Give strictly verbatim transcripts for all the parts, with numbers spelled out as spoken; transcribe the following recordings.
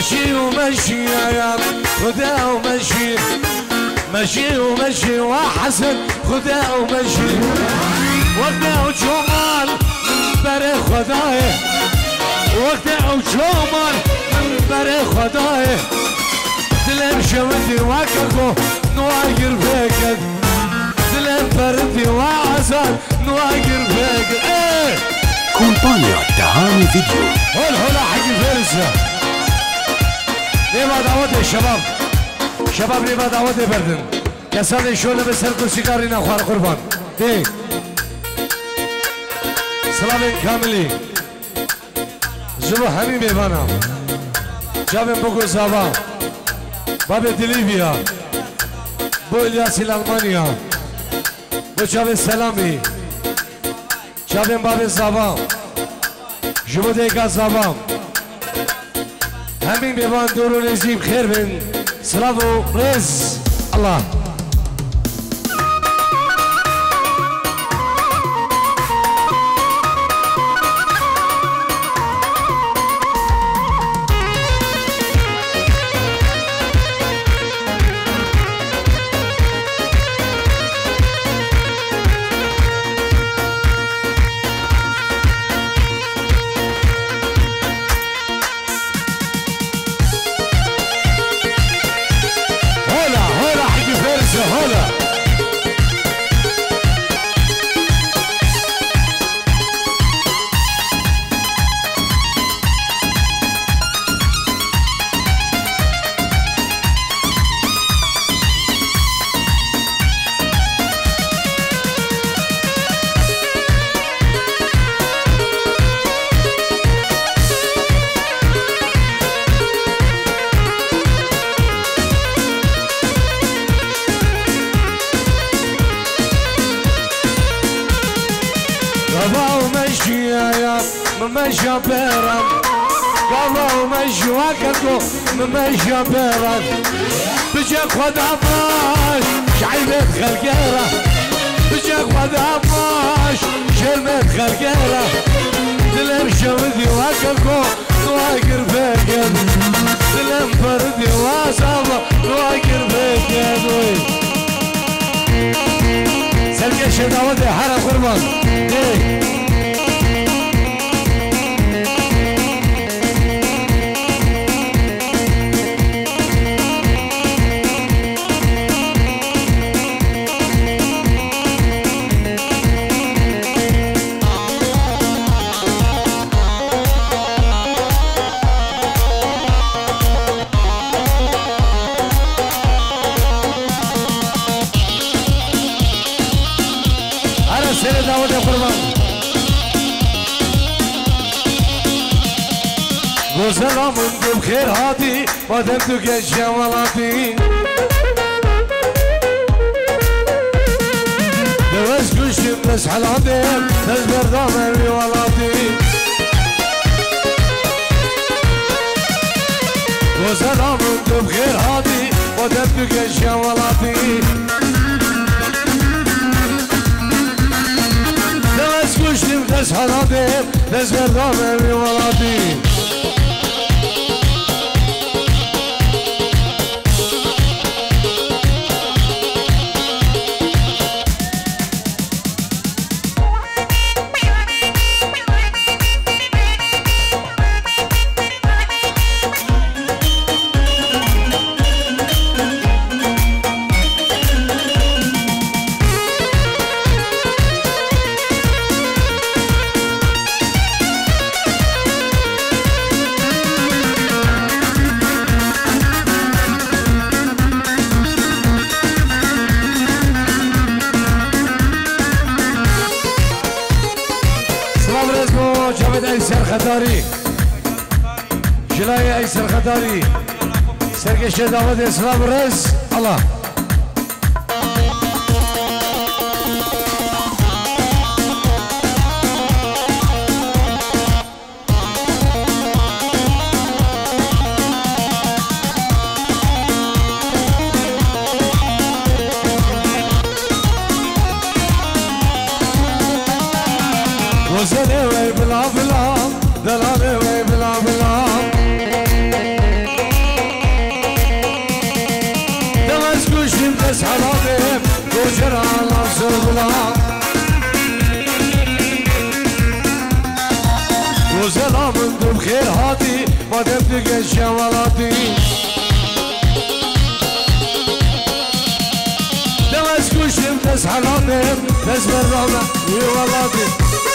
مشي ومشي يا خدا ومشي مشي ومشي وحسن خدا ومشي وقتا وشومان بري خداي وقتا وشومان بري خداي دلم شوتي وككو نواقر فيكد دلم بردي وعسل نواقر فيكد ايه كومبانيا دعامي فيديو هول هول حق الفرسة ليه ما دعوت الشباب شباب ليه ما دعوت بردن كسان شو لبس سرقو سيجارينا خوار قربان ديه سلام كاملي زبو همي بيبانا جابن بوكو زابا بابي دليفيا بو الياس الالمانيا بو جابن سلامي جابن بابي زابا جبو ديكا زابا همين بيبان دورو نزيب خير بن سلافو رز الله ممشى بيران قالوا ومشي وكتو ممشى بيران بجاك خد عطاش شعيبة خلقيرة بجاك خد عطاش شرمة خلقيرة دلم شودي وكتو نواقر فيكن دلم بردي واصابة نواقر فيكن سلقى شداوتي حرق قربان ديك سلام انتم بخير هاتي ما دمتو كشيا ولاتي دوز كشم بس حلاتي بس بردامي ولاتي وسلام انتم بخير هاتي ما دمتو كشيا ولاتي دوز كشم بس حلاتي بس بردامي ولاتي ايسر خداري جلاي ايسر خداري سرقش داود اسلام رز الله وزني وي بلا بلا دلالي وي بلا بلا سلام دوب خیر هاتی مادم دیگه شوالاتی دمش کشتم دست حلاتم دست برامه ویوالاتی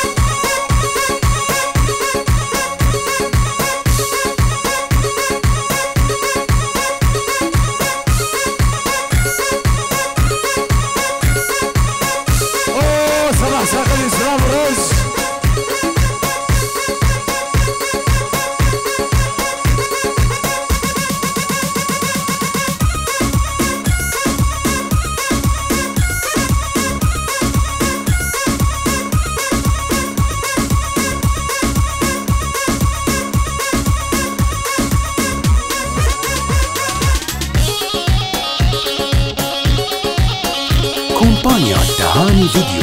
كومبانيا دهاني فيديو.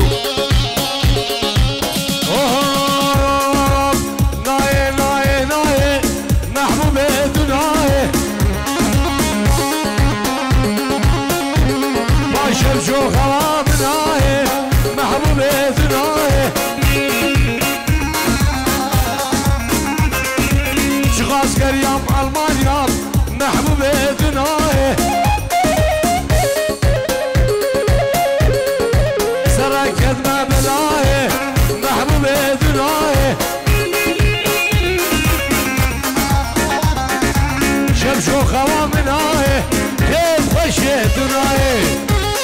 ناي ناي ناي محبوبة ناي باشر شو خواب ناي محبوبة ناي شخاص كريم ألمانيا محبوبة ناي كدمة بلاي محبوبة دناي شمشو خوام ناي كيف خشي دناي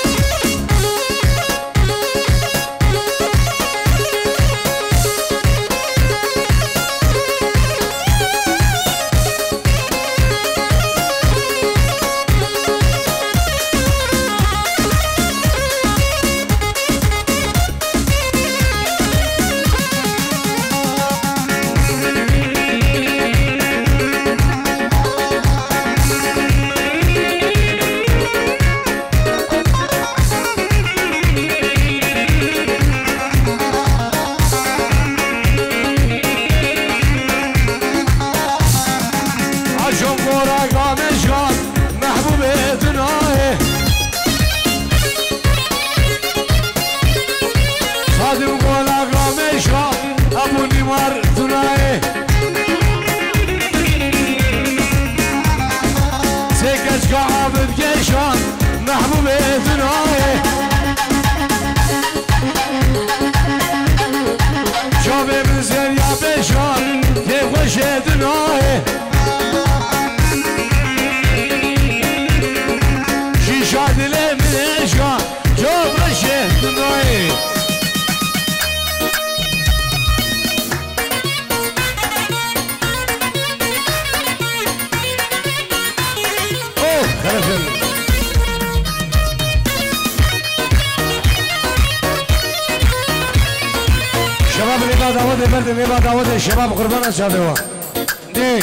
شباب اللي بعد عوض برد اللي بعد عوض الشباب قربان الشباب دي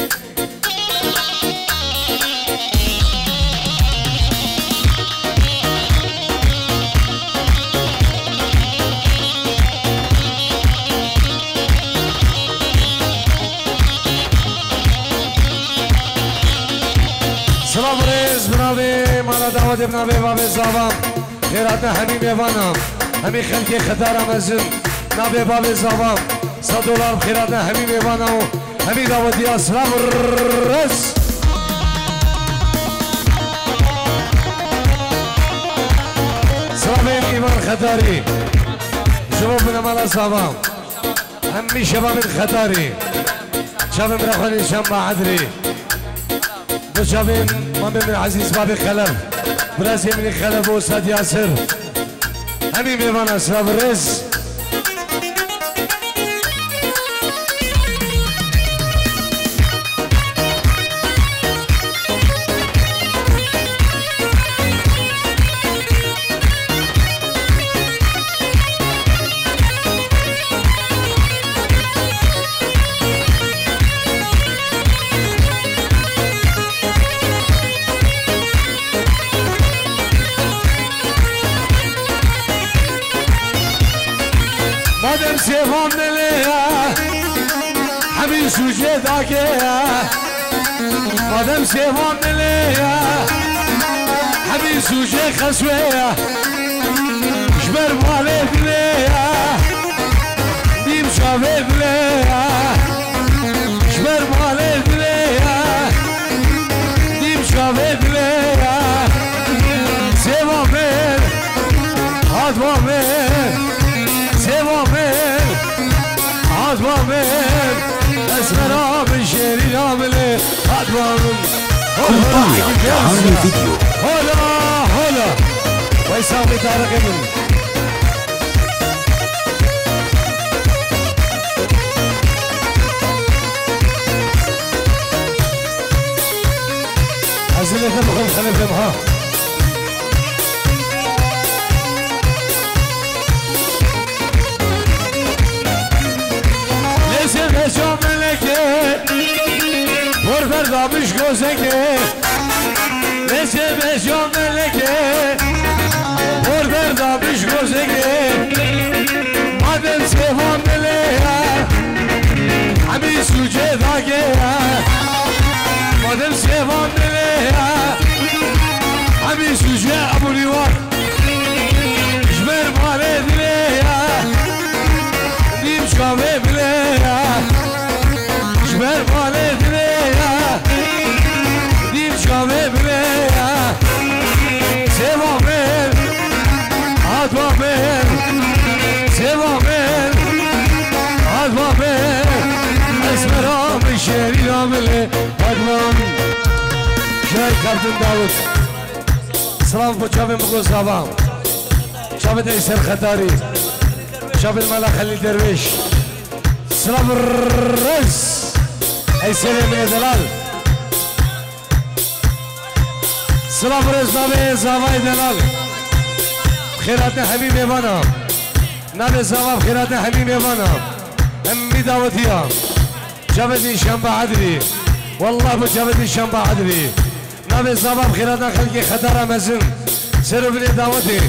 سلام رئيس بنابي مالا دعوت بنابي بابي زاوام خيراتنا همي ميوانام همي خلقي خدارة مزن نابي بابي زاوام صد دولار بخيراتنا همي ميوانام همي دعوتي سلام رئيس سلام ايمان خداري شباب من مالا زاوام همي شباب الخداري شباب من اخواني شمع عدري شباب مامي من عزيز بابي خلف برازي من خلف وأستاذ ياسر همي ميمان أسراب الرز مادم سيفون ليا حبيب سوجي داكيا مادم سيفون ليا حبيب سوجي خسويا جبر مالي بليا ديم شافي بليا اسمرا من شيري نامله أدوان كومبانيا دعاني فيديو. هلا هلا ويساوي طارق من أزلة بخل خلفهم ها ليسن هشام ملكه برفردا مش گوزگه ليسن هشام ملكه برفردا مش گوزگه مادم سيفان مليه عمي سوجه داگه مادم سيفان مليه عمي سوجه ابو نيوار جبر مالي دليه ديم شامي بليه جبر مالي دليه ديم شامي بليه سيفا من عدوا من سيفا من عدوا من اسمرا من شيري نامله عدوا شاي كابتن داود سلام بو شابي مقو صابام شابي تيسر خطاري شابي الملا خليل درويش سلام الرز اي سلام يا دلال سلام الرز نابي زاواي دلال خيراتنا حبيبي وانا نابي زاوا خيراتنا حبيبي وانا امي داوتيا جابتني شنبه عدري والله بو جابتني شنبه عدري نابي زاوا خيراتنا خلقي خطر مزن سرو بني داوتي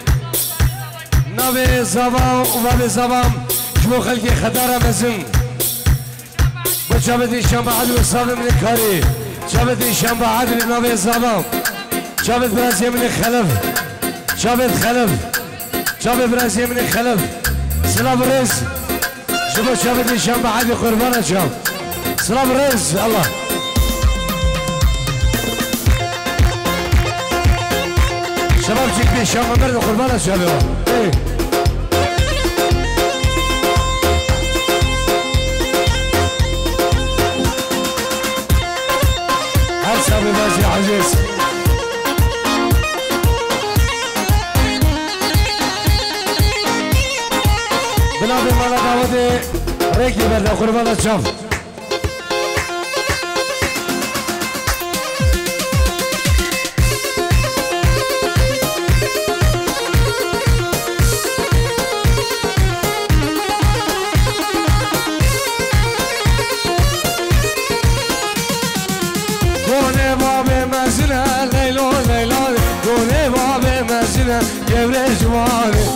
نابي زاوا وبابي زاوا شمو خلقي خطر مزن شابتي شنبه عدري وصابي من الكاري شابتي شنبه عدري نابي زاوا شابت براسي من الخلف شابت خلف شابت براسي من الخلف سلام الرز شوفوا شابتي شنبه عدري قربانه شاب سلام الرز الله شباب شكلي شنبه مرد قربانه شاب ايه شابي ماشي عزيز بلادي مالا داودي ريكي برده قربانة شاف ليلو ليلو قولي بابي مسنة قبل جواني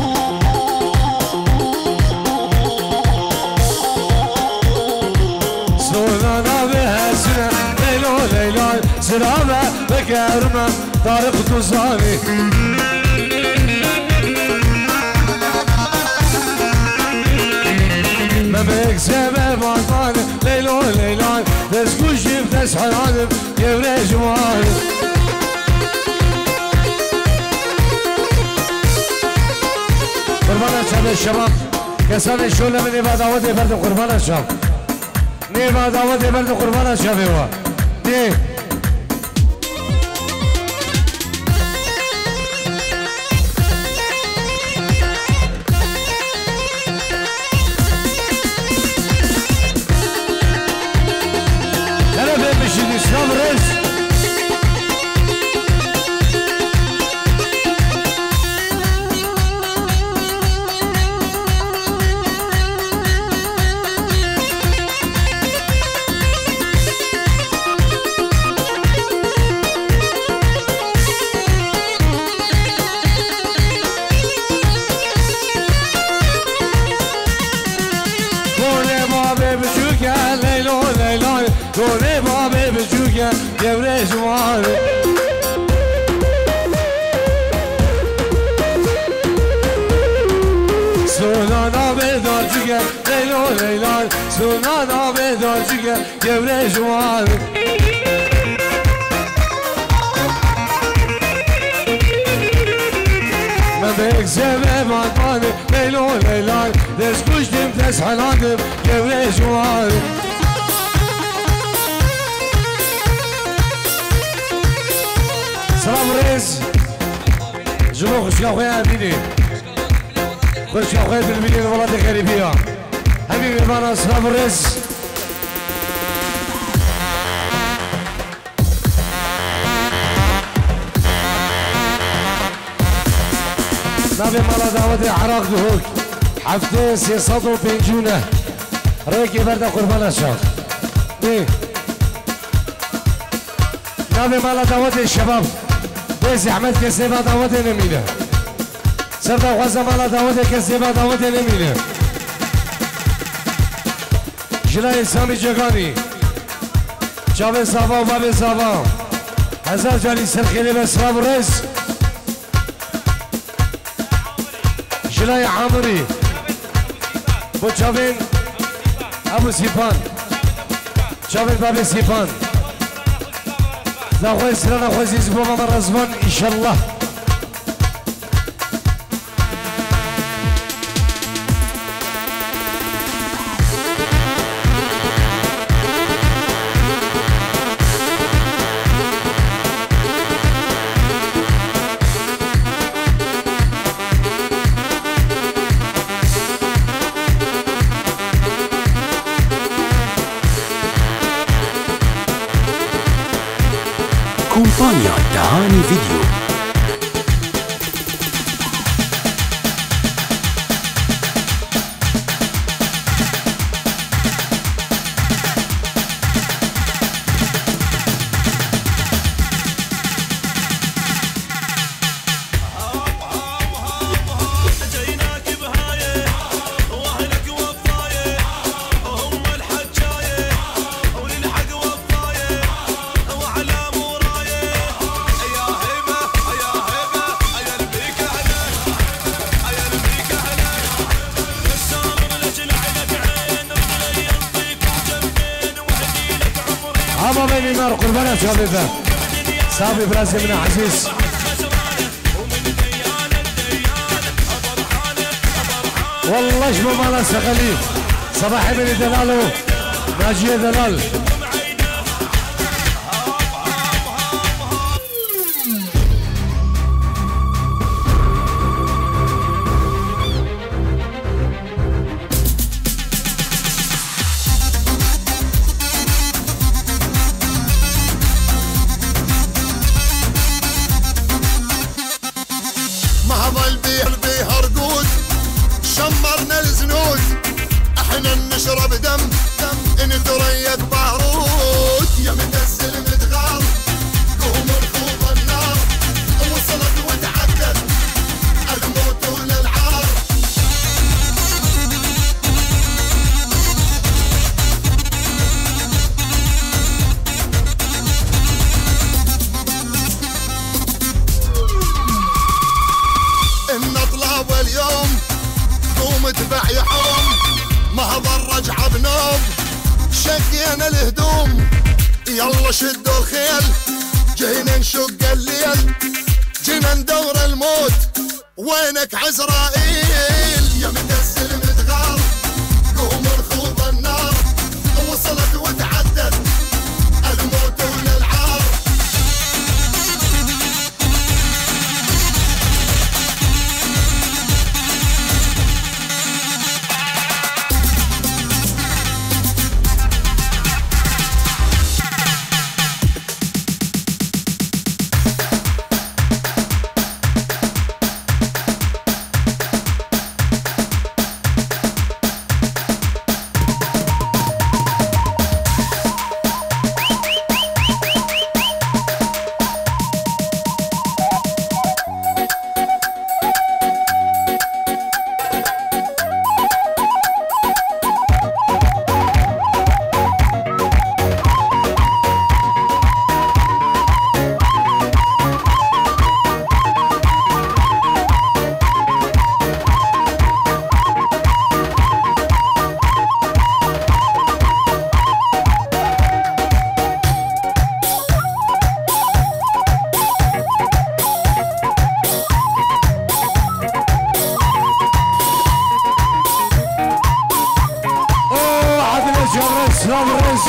سولانا بهالسنة ليلو ليلو سلامة بكرمة طارق توصاني ما بيك سبب عطاني ليلو ليلو تسكوش بتسحر عالم يبري جواني قربان شاب الشباب كسان الشولة من نبا دعوت برد قربان الشاب نبا دعوت برد قربان الشاب هو دي سلام الرز ليلو ليلو قولي بابي بجوكا قبل جواني سونانا بدار جوكا ليلو ليلو سونانا بدار جوكا قبل جواني ما بيك سبب عطاني ليلو ليلو دسكوش دم تسحلانم قبل جواني خوشك خويا اميني خوشك خويا بالمليون والله الغريبيه حبيبي معنا اسلام الرز نبي مالا دعوتي عراق دهوك حفتي سيصد وبنجونه ريكي برده قربان الشاخ دي نبي مالا دعوتي الشباب بيزي احمد كسيبا دعوتي نمينه سرده غزه مالا دعوتي كسيبا دعوتي نمينه جلای سامی جگانی جاوه صافا و باب صافا هزار جانی سرخیلی به اسلام الرز جلای عامری بو جاوین ابو سیپان جاوین باب سیپان داخل سرنا خوزیز بابا من رزمان انشالله كومبانيا دعاني فيديو. هما بيني نار قربانات شباب صافي براسي من عزيز والله شباب مالا سقلي صباحي بني دلالو ناجية دلال شمرنا الزنود احنا نشرب دم دم نتريق بارود يا مدسل متغار قوم ركوب النار وصلت وتعدت الموت وللعار النطلة واليوم قوم اتبع يحوم ما هضر رجعه بنوم شقينا الهدوم يلا شدوا الخيل جينا نشق الليل جينا ندور الموت وينك عزرائيل يا مدسل متغار قوم ركوب النار وصلت وتعدت الموت وللعار اسلام الرز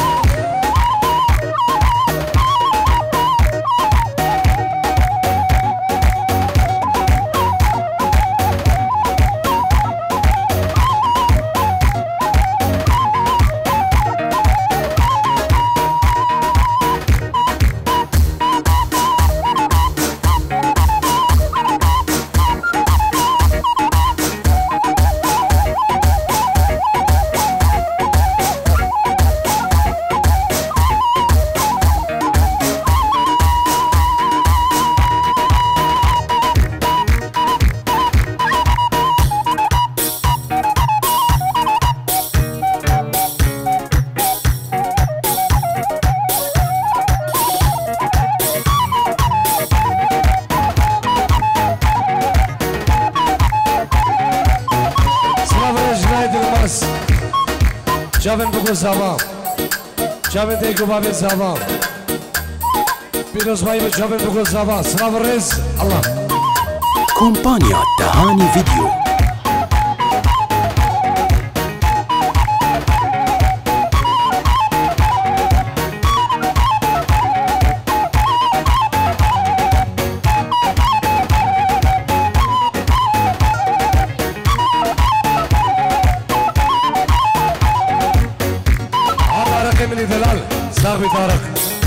بگو زبان چاوین دیگو بابی زبان پیروز بایی به چاوین بگو زبان سلام رز الله كومبانيا دهاني فيديو. من دلال صاحبي طارق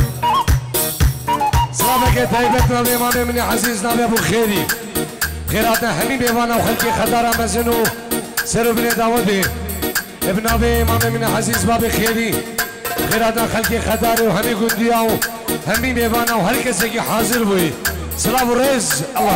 صلابك طيبتنا الإمام من عزيزنا أبو خيري خيراتنا حميد إيوانا وخلقي خدارة مزنو سرو بن داودي ابن أبي إمام من عزيز بابي خيري خيراتنا خلقي خدارة وهمي قندياو همي إيوانا وهر كسي حاضر بوي سلام ورز الله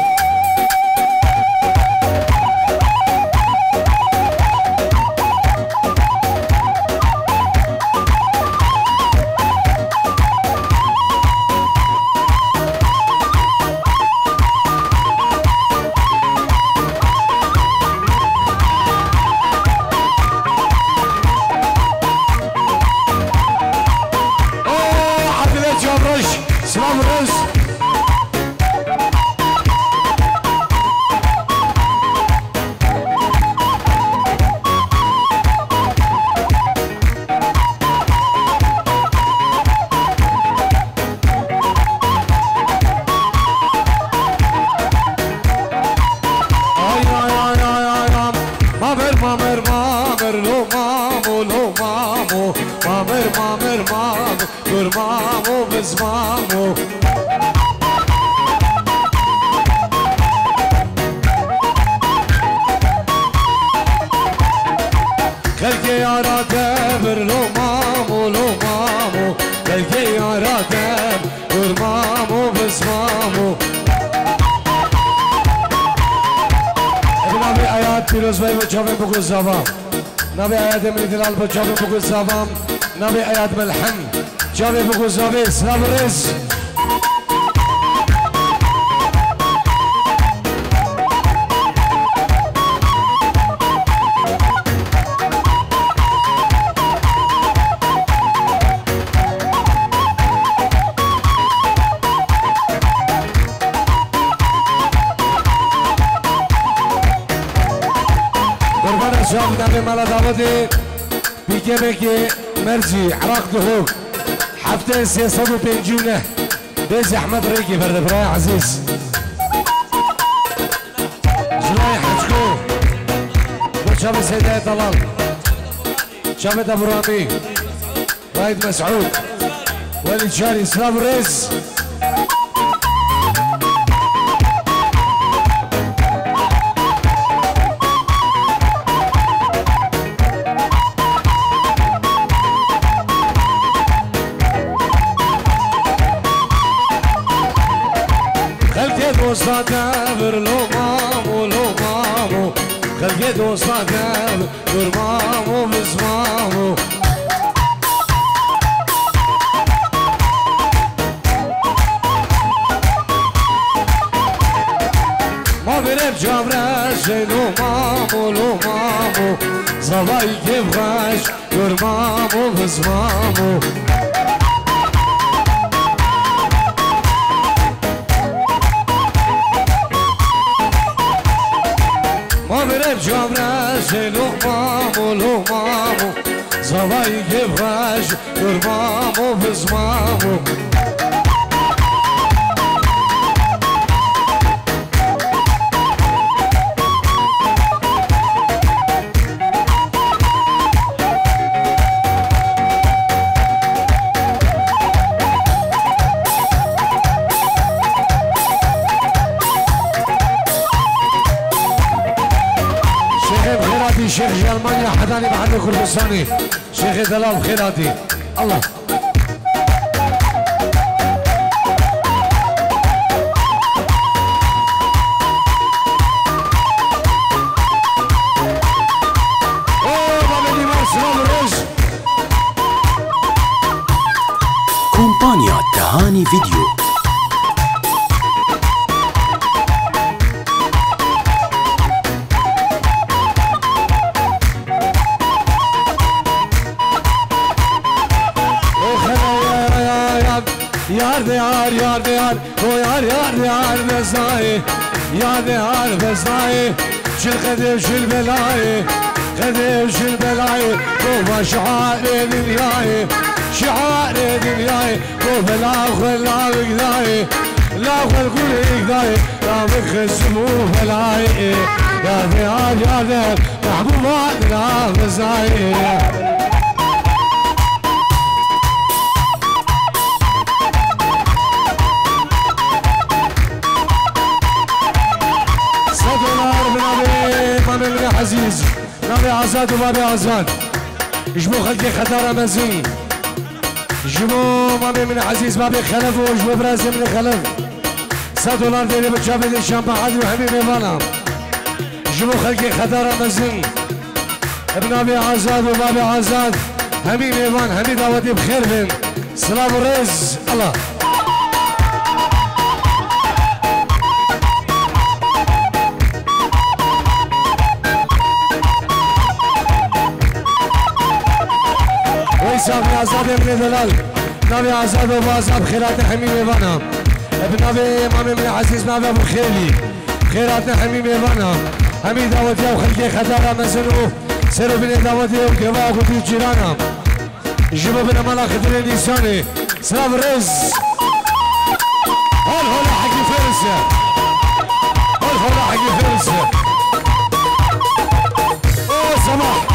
سلام رز مامر مامر مامر لو مامو لو مامو مامر مامر مامر dur mamo bez mamo Kalke yara devir lo mamo lo mamo Kalke yara dev dur mamo bez mamo Nabi ayat Firoz Bey ve Çavim Bugul Zavam Nabi ayat Emri Dilal ve Çavim Bugul Zavam Nabi ayat Melhem Çavim Bugul Zavam Selam Rez شاب نبي مالا داودي بيجيبك مرجي عراق دهوك حفتين سيصد وبنجونة بيزي أحمد ريكي برد براي عزيز جلاي حجكو شاب سيداي طلال شاب أبو رامي رايد مسعود وليد شاري سلام ريز دوستا دبر لو مامو لو مامو خلقي دوستا دبر dur مامو بز مامو ما برب جابرش لو مامو لو مامو زوای کفش dur مامو بز مامو برب جابرش لو مامو لو مامو زوای کفش dur مامو بز مامو شيخ جرمانيا حداني بعد كردستاني شيخ دلال خيراتي الله كومبانيا دهاني فيديو. یار دیار یار دیار تو یار یار دیار بزای یار دیار بزای شل قدم شل بلای قدم شل بلای تو شعار دنیای شعار دنیای تو بلا خلا بقداي لا خل كل يقداي لا بخسمو بلاي يا ذيار يا ذير محبوبات لا بزاي من عزيز نبي عزاد وبابي عزاد جمو خلقي خطارة مزين جمو مامي من عزيز بابي خلف وجمو برازي من خلف سا دولار ديني بتشافي دي شامبا عادي وحبيبي فانا جمو خلقي خطارة مزين ابن ابي عزاد وبابي عزاد حبيبي فان حبيبي دعوتي بخير بن سلام الرز الله سامي عزاد من دلال نبي عزاد وبازاب خيرات حميم فانا ابن ابي امامي من عزيز نبي ابو خيلي خيرات حميم فانا حميد دعوتي وخلقي خطارة مزنو سيرو بني دعوتي وكوا وكتو جيرانا جيبو بنا مالا خدري نيساني سلام الرز هول هول حقي فرسة هول هول حقي فرسة اوه سماح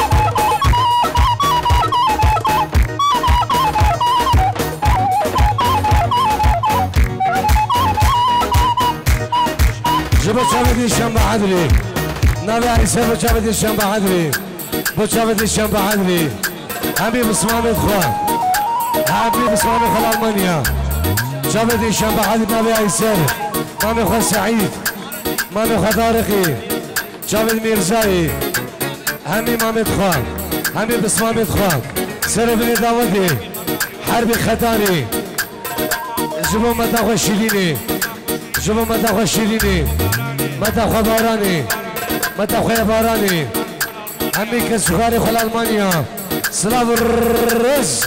جبو شابدي الشنبه عدلي نبي عيسى بو شابدي الشنبه عدلي بو شابدي الشنبه عدلي حبيب اسماعيل اخوان حبيب اسماعيل اخوان المانيا شابدي الشنبه عدلي نبي عيسى مامي اخوان سعيد مامي اخوان طارقي شابد ميرزاي همي مامي اخوان حبيب اسماعيل اخوان سيرو بني داودي حربي ختاني جبو مدى اخوان شيليني جبو مدى اخوان شيليني متى خو باراني متى خو باراني عمي كسخاري خو المانيا سلاف الرز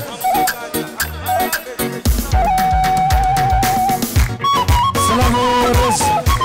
سلاف الرز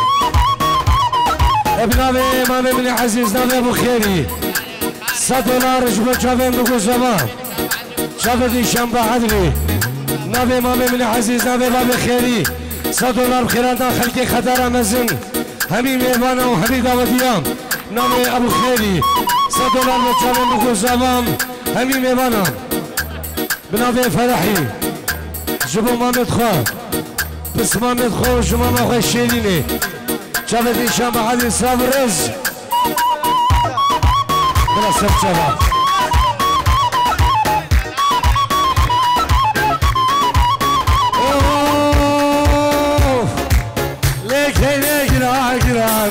ابن ابي مامي من عزيز نبي ابو خيري ستة دولار جبو شافين بكو زمان شافتي شنبه عدلي نبي مامي من عزيز نبي بابي خيري ستة دولار بخيراتنا خلقي خطارة مزن حبيب ايوانا وحبيب داوديام نامي ابو خيري ستة دولار بتشالن بكو زمان حبيب ايوانا بنابي فرحي جبو مامد خوا بس مامد خوا وجو ماما خوا الشيريني شافتي شنبه عدلي سلاف الرز بلا سب شباب girer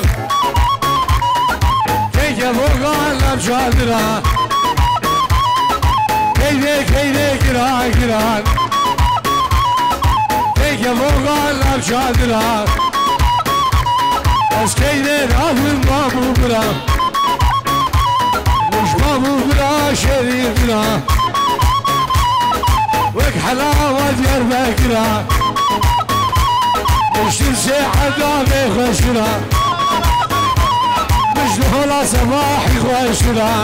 Keyke vurganlar çaldıra Keyde keyde girer girer Keyke vurganlar çaldıra Eskeyler ahım babu bıra Muş babu bıra şerif bıra Vek halava Diyarbakır'a مشتر ساعة في خشرة مش دخل صباحي خشرة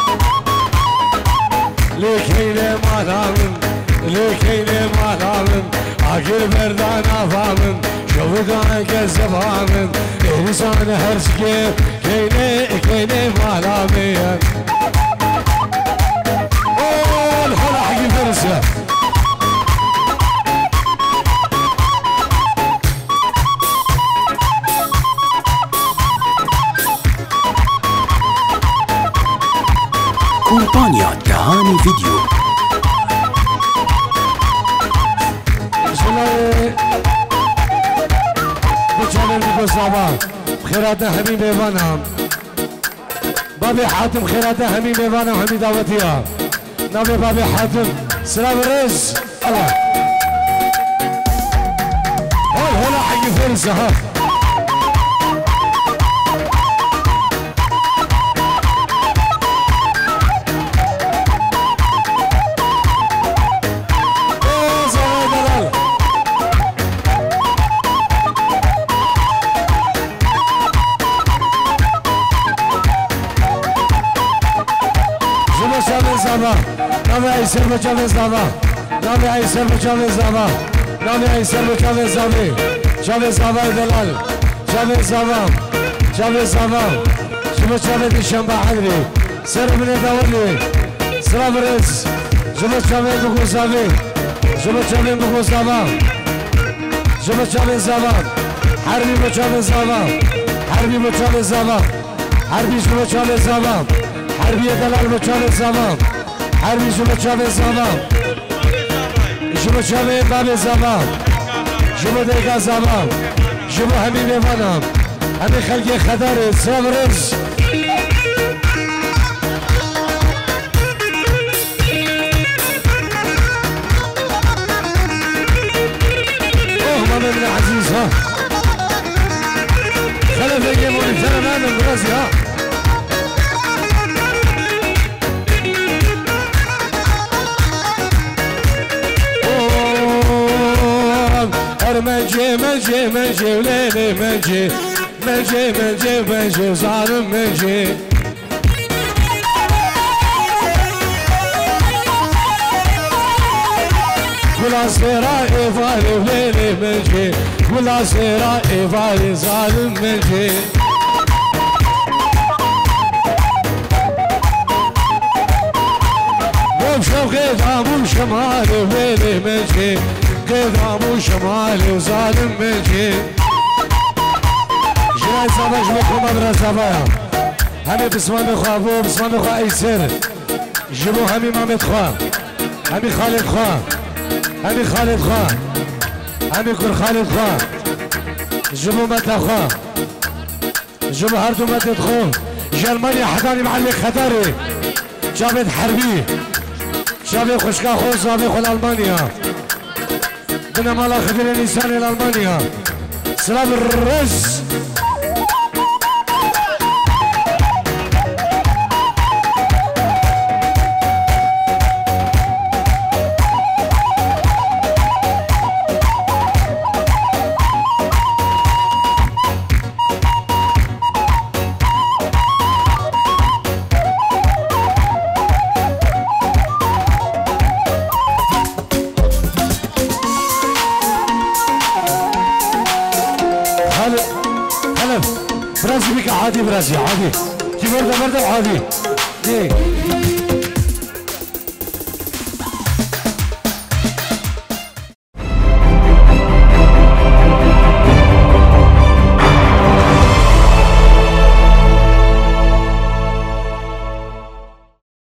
لكيلة ما نامن لكيلة ما نامن عقل بردانا فامن شوفدان كالزفامن إنسان هرسكي كيلة كيلة ما نامن أوه الحلا حقي فرسة كومبانيا تهاني فيديو بسم الله بتشالن بكو صباح بخيراتنا حبيب ايوانا بابي حاتم خيراتنا حبيب ايوانا وحبيب دعوتيها نبي بابي حاتم سلام الرز الله هول هلا حقي فرزة ها عيسر بجاوز زاوا نامي عيسر بجاوز زاوا نامي عيسر بجاوز زاوي جاوز زاوا دلال جاوز زاوا جاوز زاوا شبه جاوز الشنبه حضري سر من دولي سلام رز شبه جاوز بكو زاوي شبه جاوز بكو زاوا شبه جاوز زاوا حربي بجاوز زاوا حربي بجاوز زاوا حربي شبه جاوز زاوا حربي دلال بجاوز زاوا حربي شبه جاوز زاوا شبه جاوز باب زاوا شبه ديكا زاوا شبه همين يفانا همين خلقي خداري سلام رز اوه ماما من عزيز ها خلف يجيبوني سلام هذا براسي ها منجي منجي منجي وليلي منجي منجي منجي منجي ظالم منجي ولا صيرا إيفالي وليلي منجي ولا صيرا إيفالي ظالم منجي وبشوق قدام شمالي وليلي منجي قدام شمالي وظالم منجي جناي صباح جبكم مدرسة بايا همي بسمان خوا بو بسمان خوا ايسر جبو همي مامد خوا همي خالد خوا همي خالد خوا همي كل خالد خوا جبو متا خوا جبو هردو متت خو جرمانيا حضاني معلق خداري جابت حربي جابت خشكا خو زابي خو الألمانيا بنا مالا خبير الإنسان الألمانيا سلام الرز برازي بك عادي برازي عادي كي برده برده عادي ليه